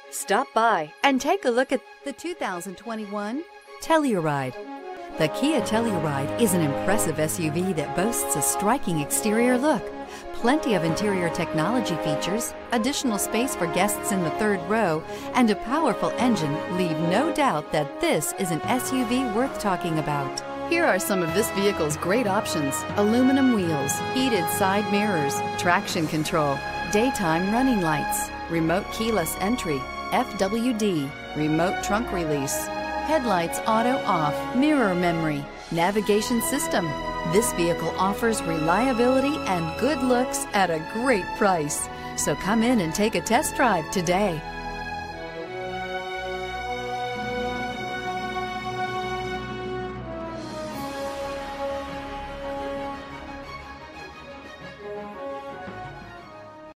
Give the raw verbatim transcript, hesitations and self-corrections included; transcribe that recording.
Stop by and take a look at the two thousand twenty-one Telluride. The Kia Telluride is an impressive S U V that boasts a striking exterior look, plenty of interior technology features, additional space for guests in the third row, and a powerful engine leave no doubt that this is an S U V worth talking about. Here are some of this vehicle's great options: aluminum wheels, heated side mirrors, traction control, daytime running lights, remote keyless entry, F W D, remote trunk release, headlights auto off, mirror memory, navigation system. This vehicle offers reliability and good looks at a great price. So come in and take a test drive today.